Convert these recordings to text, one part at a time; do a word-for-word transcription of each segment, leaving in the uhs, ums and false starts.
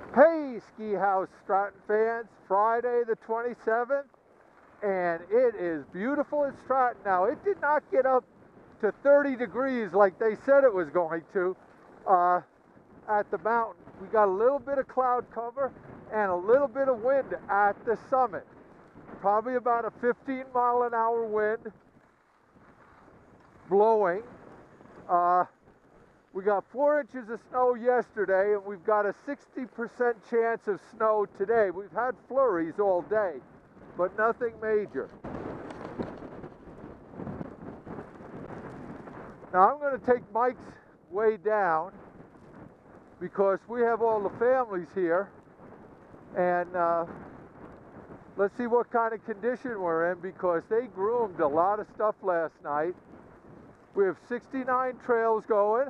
Hey, Ski House Stratton fans, Friday the twenty-seventh, and it is beautiful in Stratton. Now, it did not get up to thirty degrees like they said it was going to uh, at the mountain. We got a little bit of cloud cover and a little bit of wind at the summit. Probably about a fifteen mile an hour wind blowing. Uh, We got four inches of snow yesterday, and we've got a sixty percent chance of snow today. We've had flurries all day, but nothing major. Now I'm going to take Mike's way down because we have all the families here, and uh, let's see what kind of condition we're in, because they groomed a lot of stuff last night. We have sixty-nine trails going.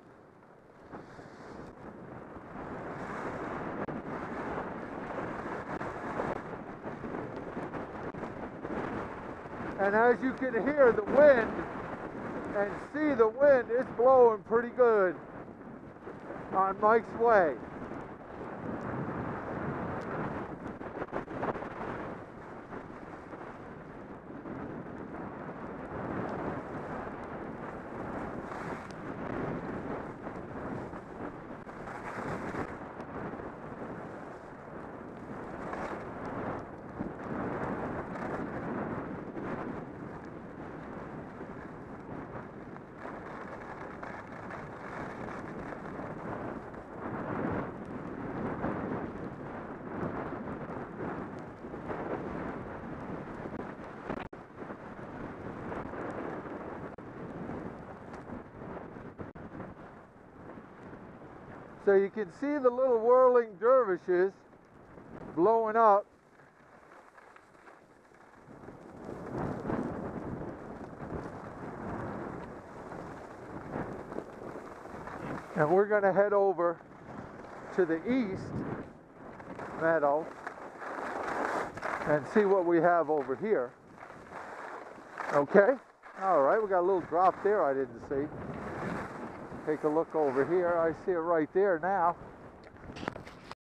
And as you can hear the wind and see the wind, it's blowing pretty good on Mike's way. So you can see the little whirling dervishes blowing up. And we're going to head over to the east meadow and see what we have over here. Okay? All right, we got a little drop there I didn't see. Take a look over here. I see it right there now.